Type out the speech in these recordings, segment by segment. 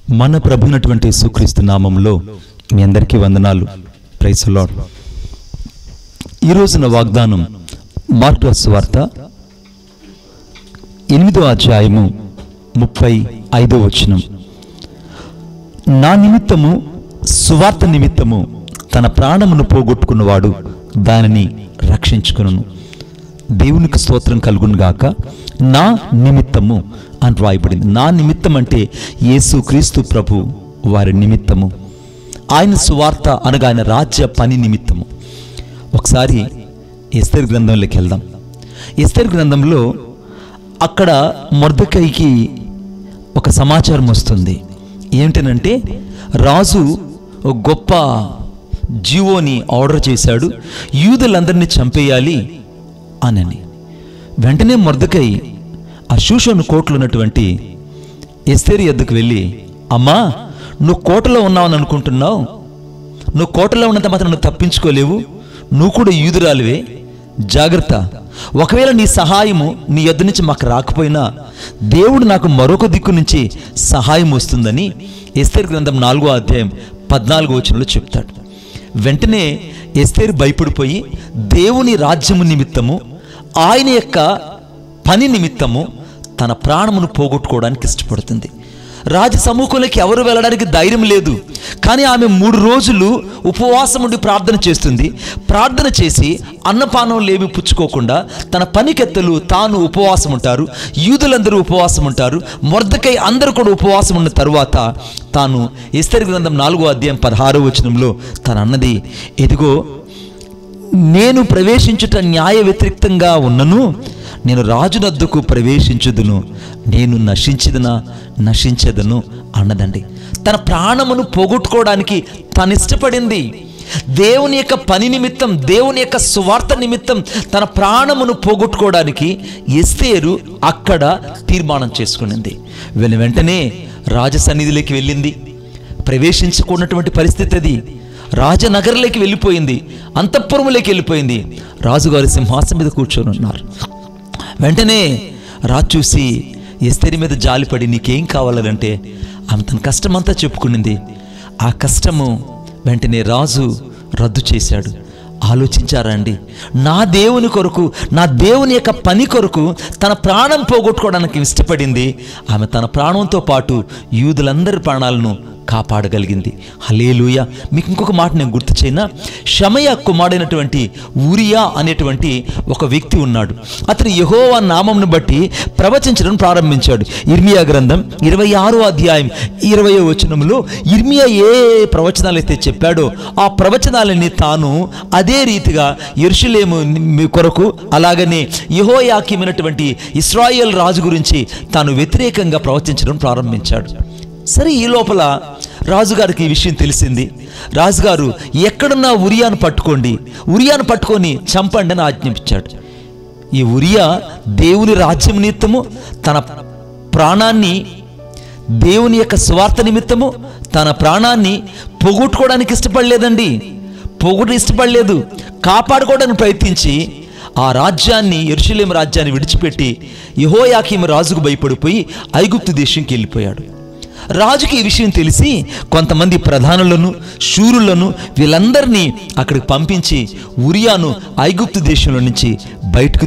మన ప్రభునటువంటి యేసుక్రీస్తు నామములో మీ అందరికీ వందనాలు. Praise the lord. ఈ రోజున వాగ్దానం మార్కు సువార్త 8వ అధ్యాయము 35వ వచనం. నా నిమిత్తము సువార్త నిమిత్తము తన ప్రాణమును పోగొట్టుకున్నవాడు దానిని రక్షించుకొనును. దేవునికి స్తోత్రం కలుగును గాక. నా నిమిత్తము అని రాయబడింది. నా నిమిత్తం అంటే యేసుక్రీస్తు ప్రభు వారి నిమిత్తము, ఆయన సువార్త అనగా ఆయన రాజ్య పని నిమిత్తము. ఒకసారి ఎస్తేరు గ్రంథంలోకి వెళ్దాం. ఎస్తేరు గ్రంథంలో అక్కడ మొర్దెకైకి ఒక సమాచారం వస్తుంది. ఏంటనంటే రాజు గొప్ప జీవోని ఆర్డర్ చేశాడు, యూదులందరినీ చంపేయాలి అని. వెంటనే మొర్దెకై ఆ షూషను కోటలో ఉన్నటువంటి ఎస్తేరు యొద్దకు వెళ్ళి, అమ్మా నువ్వు కోటలో ఉన్నావని అనుకుంటున్నావు, నువ్వు కోటలో ఉన్నంత మాత్రం నువ్వు తప్పించుకోలేవు, నువ్వు కూడా యూదురాలివే, జాగ్రత్త. ఒకవేళ నీ సహాయము నీ యొద్ద నుంచి మాకు రాకపోయినా దేవుడు నాకు మరొక దిక్కు నుంచి సహాయం వస్తుందని ఎస్తేరు గ్రంథం 4వ అధ్యాయం 14వ వచనంలో చెప్తాడు. వెంటనే ఎస్తేరు భయపడిపోయి దేవుని రాజ్యము నిమిత్తము, ఆయన యొక్క పని నిమిత్తము తన ప్రాణమును పోగొట్టుకోవడానికి ఇష్టపడుతుంది. రాజ సమూహంలోకి ఎవరు వెళ్ళడానికి ధైర్యం లేదు. కానీ ఆమె 3 రోజులు ఉపవాసం ఉండి ప్రార్థన చేస్తుంది. ప్రార్థన చేసి అన్నపానం ఏమి పుచ్చుకోకుండా తన పనికెత్తలు తాను ఉపవాసం ఉంటారు, యూదులందరూ ఉపవాసం ఉంటారు, మొర్దెకై అందరూ కూడా ఉపవాసం ఉన్న తరువాత తాను ఎస్తేరు గ్రంథం 4వ అధ్యాయం 16వ వచనంలో తను అన్నది, ఎదిగో నేను ప్రవేశించుట న్యాయ వ్యతిరేక్తంగా ఉన్నను, నేను రాజునద్దకు ప్రవేశించుదును, నేను నశించదను అన్నదండి. తన ప్రాణమును పోగొట్టుకోవడానికి తను ఇష్టపడింది. దేవుని యొక్క పని నిమిత్తం, దేవుని యొక్క సువార్త నిమిత్తం తన ప్రాణమును పోగొట్టుకోవడానికి ఎస్తేరు అక్కడ తీర్మానం చేసుకునింది. వెంటనే రాజసన్నిధిలోకి వెళ్ళింది. ప్రవేశించుకున్నటువంటి పరిస్థితి అది. రాజనగర్లోకి వెళ్ళిపోయింది, అంతఃపురములోకి వెళ్ళిపోయింది. రాజుగారి సింహాసనం మీద కూర్చొని ఉన్నారు. వెంటనే రాజు చూసి ఎస్తేరు మీద జాలిపడి, నీకేం కావాలంటే ఆమె తన కష్టమంతా చెప్పుకునింది. ఆ కష్టము వెంటనే రాజు రద్దు చేశాడు. ఆలోచించారా అండి? నా దేవుని కొరకు, నా దేవుని యొక్క పని కొరకు తన ప్రాణం పోగొట్టుకోవడానికి ఇష్టపడింది. ఆమె తన ప్రాణంతో పాటు యూదులందరి ప్రాణాలను కాపాడగలిగింది. హల్లెలూయా. మీకు ఇంకొక మాట నేను గుర్తు చేయనా? షమయ కుమారుడైనటువంటి ఊరియా అనేటువంటి ఒక వ్యక్తి ఉన్నాడు. అతను యెహోవా నామమును బట్టి ప్రవచించడం ప్రారంభించాడు. ఇర్మియా గ్రంథం 26వ అధ్యాయం 20వ వచనంలో ఇర్మియా ఏ ప్రవచనాలు అయితే చెప్పాడో ఆ ప్రవచనాలని తాను అదే రీతిగా యెరూషలేము కొరకు, అలాగనే యెహోయాకీమైనటువంటి ఇశ్రాయేల్ రాజు గురించి తాను వ్యతిరేకంగా ప్రవచించడం ప్రారంభించాడు. సరే, ఈ లోపల రాజుగారికి ఈ విషయం తెలిసింది. రాజుగారు ఎక్కడున్నా ఉరియాను పట్టుకొని చంపండి అని ఆజ్ఞాపించాడు. ఈ ఉరియా దేవుని రాజ్యం నిమిత్తము తన ప్రాణాన్ని, దేవుని యొక్క స్వార్థ నిమిత్తము తన ప్రాణాన్ని పోగొట్టుకోవడానికి ఇష్టపడలేదండి. ఇష్టపడలేదు, కాపాడుకోవడానికి ప్రయత్నించి ఆ రాజ్యాన్ని, యెరూషలేము రాజ్యాన్ని విడిచిపెట్టి యెహోయాకీము రాజుకు భయపడిపోయి ఐగుప్తు దేశంకి వెళ్ళిపోయాడు. రాజుకి ఈ విషయం తెలిసి కొంతమంది ప్రధానులను, శూరులను వీళ్ళందరినీ అక్కడికి పంపించి ఉరియాను ఐగుప్తు దేశంలో నుంచి బయటకు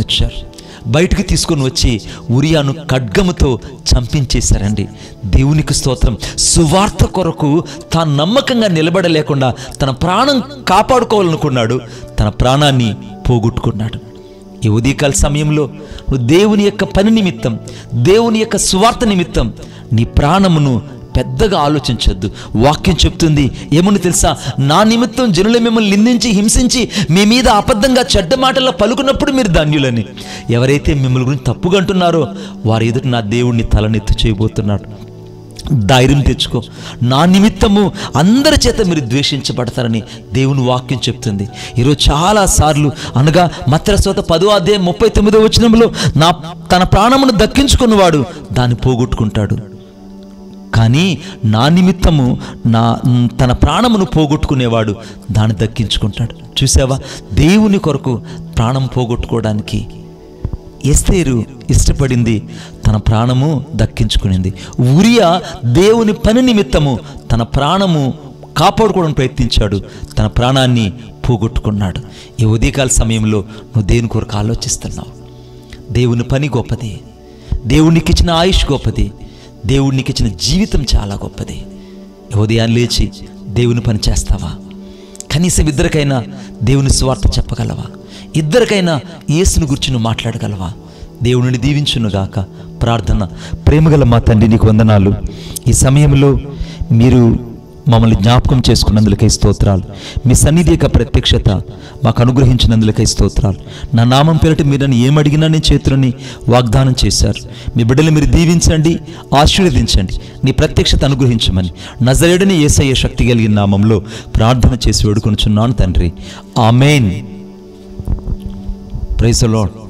తీసుకొని వచ్చి ఉరియాను ఖడ్గముతో చంపించేశారండి. దేవునికి స్తోత్రం. సువార్త కొరకు తాను నమ్మకంగా నిలబడలేకుండా తన ప్రాణం కాపాడుకోవాలనుకున్నాడు, తన ప్రాణాన్ని పోగొట్టుకున్నాడు. ఈ ఉదయకాల సమయంలో నువ్వు దేవుని యొక్క పని నిమిత్తం, దేవుని యొక్క సువార్త నిమిత్తం నీ ప్రాణమును పెద్దగా ఆలోచించొద్దు. వాక్యం చెప్తుంది ఏమని తెలుసా? నా నిమిత్తం జనులు మిమ్మల్ని నిందించి, హింసించి, మీ మీద అబద్ధంగా చెడ్డ మాటల్లో పలుకున్నప్పుడు మీరు ధన్యులని. ఎవరైతే మిమ్మల్ని గురించి తప్పుగా అంటున్నారో వారి ఎదుట నా దేవుడిని తలనెత్తు చేయబోతున్నాడు. ధైర్యం తెచ్చుకో. నా నిమిత్తము అందరి చేత మీరు ద్వేషించబడతారని దేవుని వాక్యం చెప్తుంది. ఈరోజు చాలాసార్లు, అనగా మత్తయి సువార్త 10వ అధ్యాయం 39వ వచనంలో తన ప్రాణమును దక్కించుకున్నవాడు దాన్ని పోగొట్టుకుంటాడు, కానీ నా నిమిత్తము తన ప్రాణమును పోగొట్టుకునేవాడు దాన్ని దక్కించుకుంటాడు. చూసావా? దేవుని కొరకు ప్రాణం పోగొట్టుకోవడానికి ఎస్తేరు ఇష్టపడింది, తన ప్రాణము దక్కించుకునింది. ఉరియా దేవుని పని నిమిత్తము తన ప్రాణము కాపాడుకోవడానికి ప్రయత్నించాడు, తన ప్రాణాన్ని పోగొట్టుకున్నాడు. ఈ ఉదయకాల సమయంలో నువ్వు దేని కొరకు ఆలోచిస్తున్నావు? దేవుని పని గొప్పది, దేవునికి ఇచ్చిన ఆయుష్ గొప్పది, దేవునికి ఇచ్చిన జీవితం చాలా గొప్పది. ఈ ఉదయాన్ని లేచి దేవుని పని చేస్తావా? కనీసం ఇద్దరికైనా దేవుని సువార్త చెప్పగలవా? ఇద్దరికైనా యేసుని గురించి నువ్వు మాట్లాడగలవా? దేవుని దీవించునుగాక. ప్రార్థన. ప్రేమగల మా తండ్రి, నీకు వందనాలు. ఈ సమయంలో మీరు మమ్మల్ని జ్ఞాపకం చేసుకున్నందులకై స్తోత్రాలు. మీ సన్నిధి యొక్క ప్రత్యక్షత మాకు అనుగ్రహించినందులకై స్తోత్రాలు. నా నామం పేరిట మీరు నన్ను ఏమడిగినా నేను చేతులని వాగ్దానం చేశారు. మీ బిడ్డలు మీరు దీవించండి, ఆశీర్వదించండి, నీ ప్రత్యక్షత అనుగ్రహించమని నజరేయుడైన యేసయ్య శక్తి కలిగిన నామంలో ప్రార్థన చేసి వేడుకొనుచున్నాను తండ్రి. ఆమేన్. Praise the lord.